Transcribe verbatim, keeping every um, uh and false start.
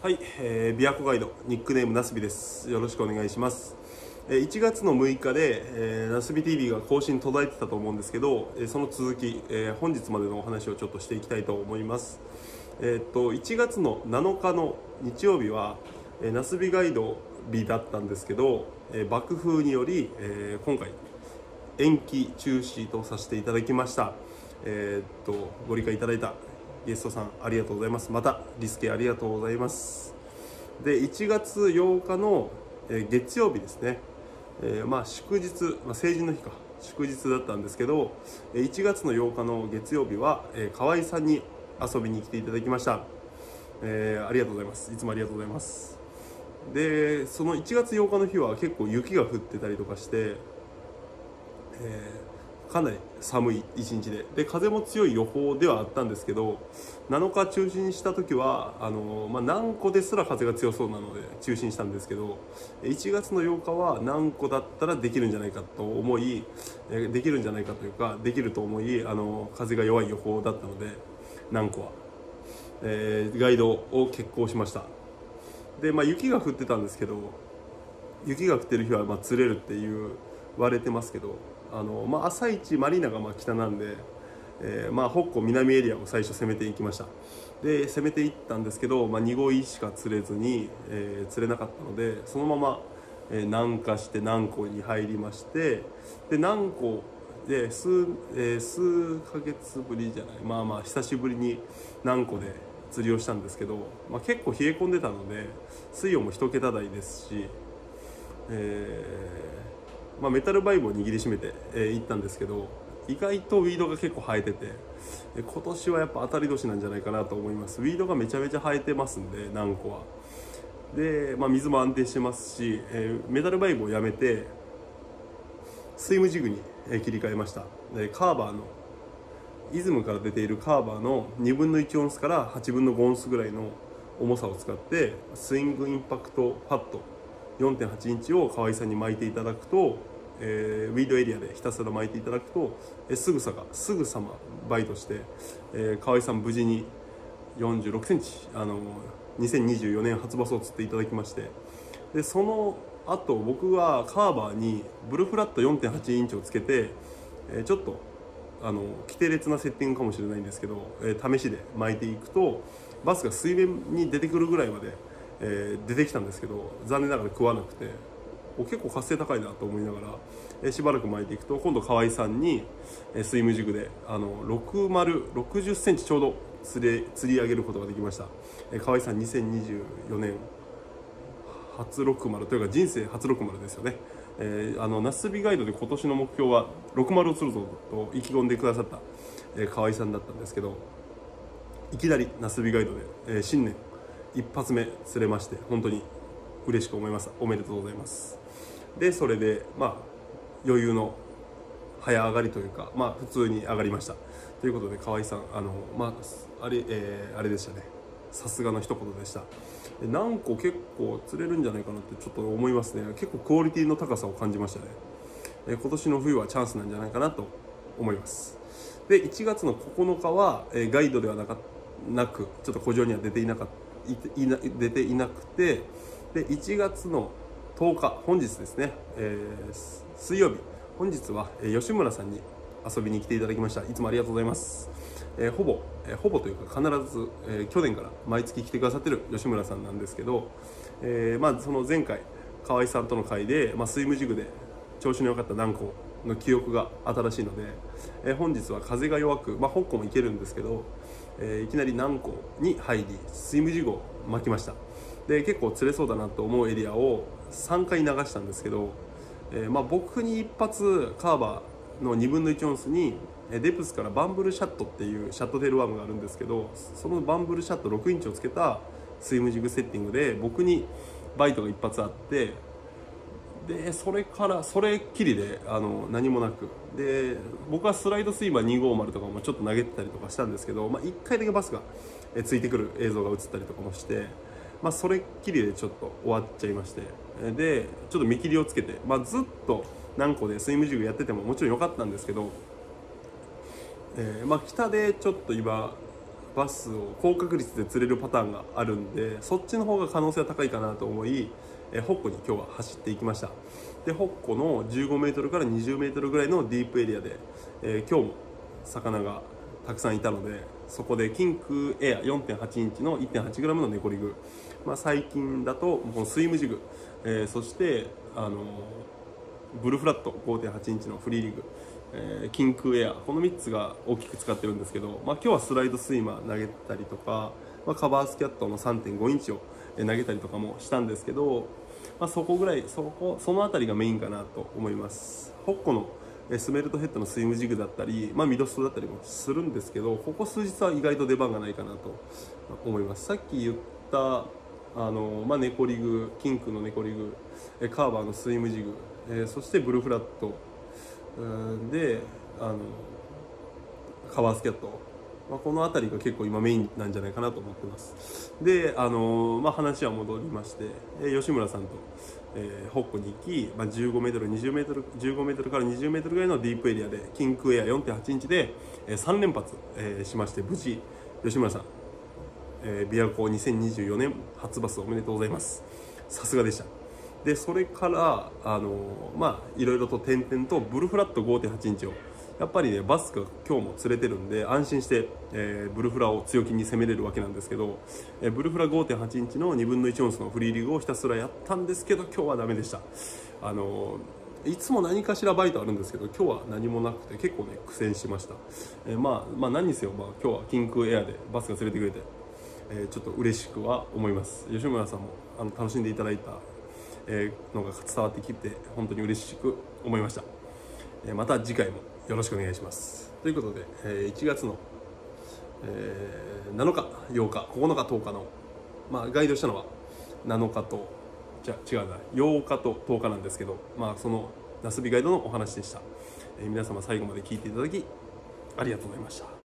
はい、えー、琵琶湖ガイドニックネームなすびです。よろしくお願いします。えー、いちがつのむいかで、えー、なすび ティーブイ が更新途絶えてたと思うんですけど、えー、その続き、えー、本日までのお話をちょっとしていきたいと思います。えー、っといちがつのなのかの日曜日は、えー、なすびガイド日だったんですけど、えー、爆風により、えー、今回延期中止とさせていただきました。えー、っとご理解いただいたゲストさんありがとうございます。またリスケありがとうございます。でいちがつようかの月曜日ですね、えー、まあ祝日、まあ、成人の日か祝日だったんですけど、いちがつのようかの月曜日は、えー、河合さんに遊びに来ていただきました。えー、ありがとうございます。いつもありがとうございます。でそのいちがつようかの日は結構雪が降ってたりとかして、えーかなり寒い一日で、で風も強い予報ではあったんですけど、なのか中止にした時はあの、まあ、南湖ですら風が強そうなので中止にしたんですけど、いちがつのようかは南湖だったらできるんじゃないかと思い、できるんじゃないかというかできると思い、あの風が弱い予報だったので南湖は、えー、ガイドを決行しました。で、まあ、雪が降ってたんですけど、雪が降ってる日はまあ釣れるっていう言われてますけど、あの、まあ、朝一マリーナがまあ北なんで、えー、まあ北湖南エリアを最初攻めていきました。で攻めていったんですけど、まあ、にごいしか釣れずに、えー、釣れなかったのでそのまま、えー、南下して南湖に入りまして、で南湖で数、えー、数ヶ月ぶりじゃないまあまあ久しぶりに南湖で釣りをしたんですけど、まあ、結構冷え込んでたので水温も一桁台ですし、えーまあ、メタルバイブを握りしめてい、えー、ったんですけど、意外とウィードが結構生えてて、今年はやっぱ当たり年なんじゃないかなと思います。ウィードがめちゃめちゃ生えてますんで南湖は。で、まあ、水も安定してますし、えー、メタルバイブをやめてスイムジグに切り替えました。でカーバーのイズムから出ているカーバーのにぶんのいちオンスからはちぶんのごオンスぐらいの重さを使ってスイングインパクトファット よんてんはちインチを河合さんに巻いていただくと、えー、ウィードエリアでひたすら巻いていただくと、えー、すぐさがすぐさまバイトして、えー、河合さん無事によんじゅうろくセンチあのにせんにじゅうよねん初バスを釣っていただきまして、でその後僕はカーバーにブルフラット よんてんはちインチをつけて、えー、ちょっとあの規定列なセッティングかもしれないんですけど、えー、試しで巻いていくとバスが水面に出てくるぐらいまで、えー、出てきたんですけど、残念ながら食わなくて、結構活性高いなと思いながら、えー、しばらく巻いていくと今度河合さんに、えー、スイムジグであのろくじゅう、ろくじゅっセンチちょうど釣り釣り上げることができました。えー、河合さんにせんにじゅうよねん初ろくじゅうというか人生初ろくじゅうですよね。えー、あのなすびガイドで今年の目標はろくじゅうを釣るぞと意気込んでくださった、えー、河合さんだったんですけど、いきなりなすびガイドで、えー、新年一発目釣れまして本当に嬉しく思います。おめでとうございます。でそれでまあ余裕の早上がりというか、まあ普通に上がりましたということで、河合さんあのまああれ、えー、あれでしたね、さすがの一言でした。何個結構釣れるんじゃないかなってちょっと思いますね。結構クオリティの高さを感じましたね。今年の冬はチャンスなんじゃないかなと思います。でいちがつのここのかはガイドではなかなくちょっと古城には出ていなかいいな出ていなくて、でいちがつのとおか本日ですね、えー、水曜日本日は吉村さんに遊びに来ていただきました。いつもありがとうございます。えー、ほぼ、えー、ほぼというか必ず、えー、去年から毎月来てくださってる吉村さんなんですけど、えー、まあその前回河合さんとの会で、まあ、スイムジグで調子の良かった南湖の記憶が新しいので、えー、本日は風が弱く、まあ、北湖も行けるんですけど、えー、いきなり南湖に入りスイムジグを巻きました。で結構釣れそうだなと思うエリアをさんかい流したんですけど、えーまあ、僕に一発カーバーのにぶんのいちオンスにデプスからバンブルシャットっていうシャットテールワームがあるんですけど、そのバンブルシャットろくインチをつけたスイムジグセッティングで僕にバイトが一発あって、でそれからそれっきりであの何もなく、で僕はスライドスイマーにひゃくごじゅうとかもちょっと投げてたりとかしたんですけど、まあ、いっかいだけバスがついてくる映像が映ったりとかもして、まあ、それっきりでちょっと終わっちゃいまして、でちょっと見切りをつけて、まあ、ずっと何個でスイムジグやっててももちろん良かったんですけど、えーまあ、北でちょっと今バスを高確率で釣れるパターンがあるんで、そっちの方が可能性は高いかなと思い、えー、ホッコに今日は走っていきました。でホッコのじゅうごメートルからにじゅうメートルぐらいのディープエリアで、えー、今日も魚がたくさんいたので、そこでキンクエア よんてんはち インチの いってんはちグラム のネコリグ、まあ、最近だとこのスイムジグ、えー、そしてあのブルフラット ごてんはち インチのフリーリグ、えー、キンクエア、このみっつが大きく使ってるんですけど、まあ、今日はスライドスイマー投げたりとか、まあ、カバースキャットの さんてんご インチを投げたりとかもしたんですけど、まあ、そこぐらいそこその辺りがメインかなと思います。ホッコのスメルトヘッドのスイムジグだったり、まあ、ミドストだったりもするんですけど、ここ数日は意外と出番がないかなと思います。さっき言ったあの、まあ、ネコリグ、キンクのネコリグ、カーバーのスイムジグ、えー、そしてブルフラットであのカバースキャット、まあ、この辺りが結構今メインなんじゃないかなと思ってます。であの、まあ、話は戻りまして、吉村さんと、えー、ホッコに行き、まあ、じゅうごメートル、にじゅうメートル、じゅうごメートルからにじゅうメートルぐらいのディープエリアでキンクエア よんてんはち インチで、えー、さん連発、えー、しまして、無事吉村さん、えー、琵琶湖にせんにじゅうよねん初バスおめでとうございます。さすがでした。でそれからあのまあいろいろと点々とブルフラット ごてんはち インチをやっぱりねバスが今日も釣れてるんで安心して、えー、ブルフラを強気に攻めれるわけなんですけど、えー、ブルフラ ごてんはち インチのにぶんのいちオンスのフリーリグをひたすらやったんですけど、今日はダメでした。あのいつも何かしらバイトあるんですけど、今日は何もなくて結構ね苦戦しました。えー、まあまあ何にせよ、まあ、今日はキンクエアでバスが釣れてくれて、えー、ちょっと嬉しくは思います。吉村さんもあの楽しんでいただいたえのが伝わってきて本当に嬉しく思いました。えまた次回もよろしくお願いします。ということで、えいちがつの、えー、なのかようかここのかとおかの、まあ、ガイドしたのはなのかとじゃ違うなようかととおかなんですけど、まあ、そのナスビガイドのお話でした。えー、皆様最後まで聞いていただきありがとうございました。